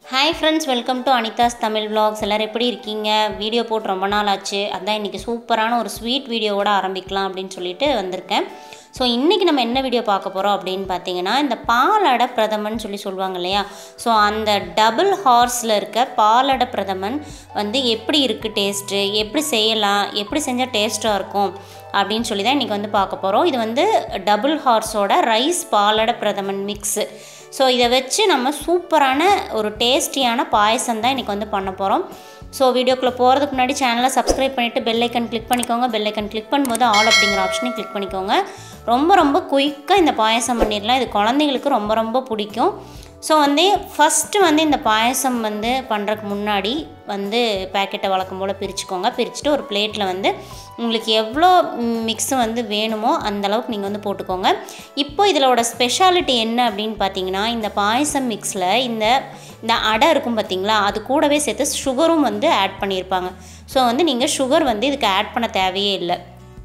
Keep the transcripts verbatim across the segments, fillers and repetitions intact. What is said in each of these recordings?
Hi friends, welcome to Anitha's Tamil Vlogs. எல்லாரும் எப்படி இருக்கீங்க? வீடியோ போட்டு ரொம்ப நாள் ஆச்சு. அதான் இன்னைக்கு சூப்பரான ஒரு ஸ்வீட் வீடியோவோட ஆரம்பிக்கலாம் அப்படினு சொல்லிட்டு வந்திருக்கேன். சோ இன்னைக்கு நம்ம என்ன வீடியோ பார்க்க போறோம் அப்படினு பாத்தீங்கன்னா இந்த பாலடை பிரதமன் சொல்லி சொல்வாங்க இல்லையா? சோ அந்த டபுள் ஹார்ஸ்ல இருக்க பாலடை பிரதமன் வந்து எப்படி இருக்கு டேஸ்ட், எப்படி செய்யலாம், எப்படி செஞ்சா டேஸ்டா இருக்கும் அப்படினு சொல்லி தான் இன்னைக்கு வந்து பார்க்க போறோம். இது வந்து டபுள் ஹார்ஸோட ரைஸ் பாலடை பிரதமன் மிக்ஸ். So இத வெச்சு நம்ம சூப்பரான ஒரு டேஸ்டியான பாயசம் தான் இன்னைக்கு வந்து பண்ண போறோம். சோ வீடியோக்குள்ள போறதுக்கு முன்னாடி சேனலை சப்ஸ்கிரைப் பண்ணிட்டு பெல் ஐகான் கிளிக் பண்ணிக்கோங்க. பெல் ஐகான் கிளிக் பண்ணும்போது ஆல் அப்படிங்கற ஆப்ஷனை கிளிக் பண்ணிக்கோங்க. ரொம்ப ரொம்ப குயிக்கா இந்த பாயசம் பண்ணிரலாம். இது குழந்தைகளுக்கு ரொம்ப ரொம்ப பிடிக்கும். சோ வந்து ஃபர்ஸ்ட் வந்து இந்த பாயசம் வந்து பண்றதுக்கு முன்னாடி வந்து பாக்கெட்டை வழக்கம் போல பிரிச்சுக்கோங்க. பிரிச்சிட்டு ஒரு பிளேட்ல வந்து உங்களுக்கு எவ்வளோ மிக்ஸ் வந்து வேணுமோ அந்த அளவுக்கு நீங்க வந்து போட்டுக்கோங்க. இப்போ இதலோட ஸ்பெஷாலிட்டி என்ன அப்படினு பாத்தீங்கன்னா இந்த பாயசம் மிக்ஸ்ல இந்த இந்த அடை இருக்கும் பாத்தீங்களா அது கூடவே சேர்த்து சுகரும் வந்து ஆட் பண்ணிருப்பாங்க. சோ வந்து நீங்க சுகர் வந்து இதுக்கு ஆட் பண்ண தேவையே இல்லை.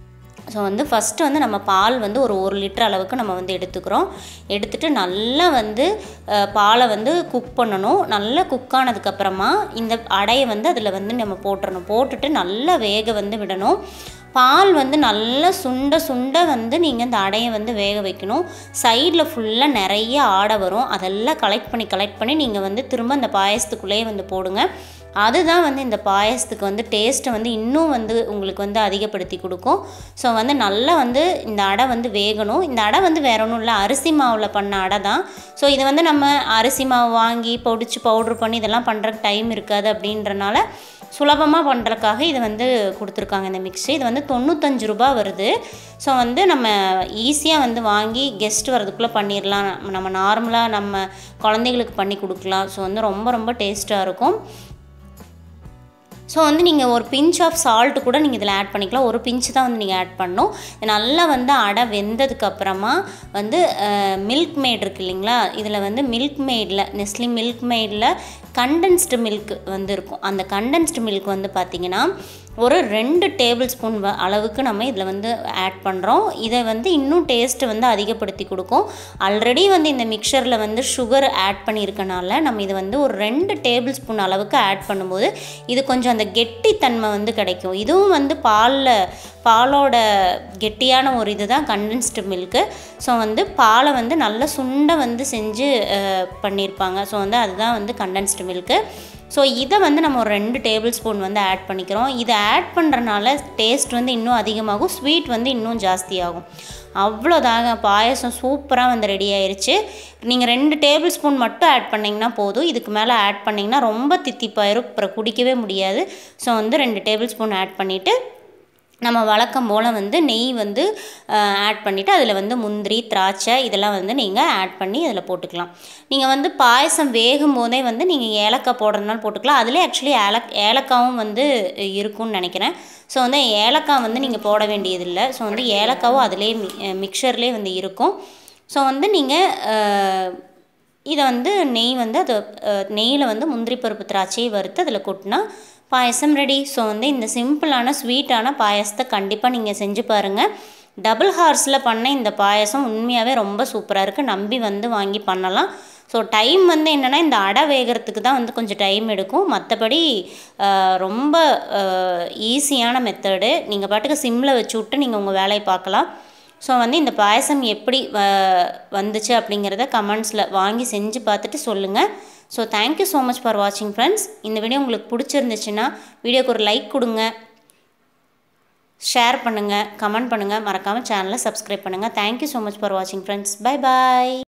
ஸோ வந்து ஃபஸ்ட்டு வந்து நம்ம பால் வந்து ஒரு ஒரு லிட்டர் அளவுக்கு நம்ம வந்து எடுத்துக்கிறோம். எடுத்துட்டு நல்லா வந்து பாலை வந்து குக் பண்ணணும். நல்லா குக் ஆனதுக்கப்புறமா இந்த அடையை வந்து அதில் வந்து நம்ம போட்டுறணும். போட்டுட்டு நல்லா வேக வந்து விடணும். பால் வந்து நல்லா சுண்ட சுண்ட வந்து நீங்கள் இந்த அடையை வந்து வேக வைக்கணும். சைடில் ஃபுல்லாக நிறைய ஆடை வரும். அதெல்லாம் கலெக்ட் பண்ணி கலெக்ட் பண்ணி நீங்கள் வந்து திரும்ப இந்த பாயசத்துக்குள்ளேயே வந்து போடுங்க. அதுதான் வந்து இந்த பாயசத்துக்கு வந்து டேஸ்ட்டை வந்து இன்னும் வந்து உங்களுக்கு வந்து அதிகப்படுத்தி கொடுக்கும். ஸோ வந்து நல்லா வந்து இந்த அடை வந்து வேகணும். இந்த அடை வந்து வேற ஒன்றும் இல்லை, அரிசி மாவில் பண்ண அடை தான். ஸோ இது வந்து நம்ம அரிசி மாவு வாங்கி பொடிச்சு பவுட்ரு பண்ணி இதெல்லாம் பண்ணுறதுக்கு டைம் இருக்காது அப்படின்றனால சுலபமாக பண்ணுறதுக்காக இது வந்து கொடுத்துருக்காங்க இந்த மிக்ஸு. இது வந்து தொண்ணூத்தஞ்சு ரூபா வருது. ஸோ வந்து நம்ம ஈஸியாக வந்து வாங்கி கெஸ்ட் வரதுக்குள்ளே பண்ணிடலாம். நம்ம நார்மலாக நம்ம குழந்தைகளுக்கு பண்ணி கொடுக்கலாம். ஸோ வந்து ரொம்ப ரொம்ப டேஸ்ட்டாக இருக்கும். ஸோ வந்து நீங்கள் ஒரு பிஞ்ச் ஆஃப் சால்ட்டு கூட நீங்கள் இதில் ஆட் பண்ணிக்கலாம். ஒரு பிஞ்சு தான் வந்து நீங்கள் ஆட் பண்ணணும். நல்லா வந்து அடை வெந்ததுக்கப்புறமா வந்து மில்க் மேட் இருக்குது இல்லைங்களா, இதில் வந்து மில்க் மேடில் நெஸ்லி மில்க் மேடில் கண்டென்ஸ்டு மில்க் வந்து இருக்கும். அந்த கண்டென்ஸ்டு மில்க் வந்து பார்த்திங்கன்னா ஒரு ரெண்டு டேபிள் ஸ்பூன் அளவுக்கு நம்ம இதில் வந்து ஆட் பண்ணுறோம். இதை வந்து இன்னும் டேஸ்ட்டு வந்து அதிகப்படுத்தி கொடுக்கும். ஆல்ரெடி வந்து இந்த மிக்சரில் வந்து சுகர் ஆட் பண்ணியிருக்கனால நம்ம இதை வந்து ஒரு ரெண்டு டேபிள் ஸ்பூன் அளவுக்கு ஆட் பண்ணும்போது இது கொஞ்சம் அந்த கெட்டித்தன்மை வந்து கிடைக்கும். இதுவும் வந்து பாலில் பாலோட கெட்டியான ஒரு இது தான் கண்டென்ஸ்டு மில்க்கு. ஸோ வந்து பாலை வந்து நல்லா சுண்ட வந்து செஞ்சு பண்ணியிருப்பாங்க. ஸோ வந்து அதுதான் வந்து கண்டென்ஸ்டு மில்க்கு. ஸோ இதை வந்து நம்ம ஒரு ரெண்டு டேபிள் ஸ்பூன் வந்து ஆட் பண்ணிக்கிறோம். இதை ஆட் பண்ணுறனால டேஸ்ட் வந்து இன்னும் அதிகமாகும், ஸ்வீட் வந்து இன்னும் ஜாஸ்தியாகும். அவ்வளோதாங்க, பாயசம் சூப்பராக வந்து ரெடி ஆயிடுச்சு. நீங்கள் ரெண்டு டேபிள் ஸ்பூன் மட்டும் ஆட் பண்ணிங்கன்னா போதும். இதுக்கு மேலே ஆட் பண்ணிங்கன்னா ரொம்ப தித்திப்பாயிரும், அப்புறம் குடிக்கவே முடியாது. ஸோ வந்து ரெண்டு டேபிள் ஸ்பூன் ஆட் பண்ணிவிட்டு நம்ம வழக்கம் போல் வந்து நெய் வந்து ஆட் பண்ணிவிட்டு அதில் வந்து முந்திரி திராட்சை இதெல்லாம் வந்து நீங்கள் ஆட் பண்ணி அதில் போட்டுக்கலாம். நீங்கள் வந்து பாயசம் வேகும் போதே வந்து நீங்கள் ஏலக்காய் போடுறதுனால போட்டுக்கலாம். அதிலே ஆக்சுவலி ஏலக் ஏலக்காவும் வந்து இருக்கும்னு நினைக்கிறேன். ஸோ வந்து ஏலக்காய் வந்து நீங்கள் போட வேண்டியதில்லை. ஸோ வந்து ஏலக்காவும் அதிலே மிக்சர்லேயே வந்து இருக்கும். ஸோ வந்து நீங்கள் இதை வந்து நெய் வந்து அது நெய்யில் வந்து முந்திரி பருப்பு திராட்சையை வறுத்து அதில் கொட்டினா பாயசம் ரெடி. ஸோ வந்து இந்த சிம்பிளான ஸ்வீட்டான பாயசத்தை கண்டிப்பாக நீங்கள் செஞ்சு பாருங்கள். டபுள் ஹார்ஸில் பண்ண இந்த பாயசம் உண்மையாகவே ரொம்ப சூப்பராக இருக்குது. நம்பி வந்து வாங்கி பண்ணலாம். ஸோ டைம் வந்து என்னென்னா இந்த அடை வேகிறதுக்கு தான் வந்து கொஞ்சம் டைம் எடுக்கும். மற்றபடி ரொம்ப ஈஸியான மெத்தடு. நீங்கள் பாட்டுக்கு சிம்மில் வச்சு விட்டு நீங்கள் உங்கள் வேலையை பார்க்கலாம். ஸோ வந்து இந்த பாயசம் எப்படி வ வந்துச்சு அப்படிங்கிறத கமெண்ட்ஸில் வாங்கி செஞ்சு பார்த்துட்டு சொல்லுங்கள். So thank you so much for வாட்சிங் ஃப்ரெண்ட்ஸ். இந்த வீடியோ உங்களுக்கு பிடிச்சிருந்துச்சுன்னா வீடியோக்கு ஒரு லைக் கொடுங்க, ஷேர் பண்ணுங்கள், கமெண்ட் பண்ணுங்கள், மறக்காமல் சேனலை சப்ஸ்கிரைப் பண்ணுங்கள். தேங்க்யூ ஸோ மச் ஃபார் வாட்சிங் ஃப்ரெண்ட்ஸ். பை பாய்.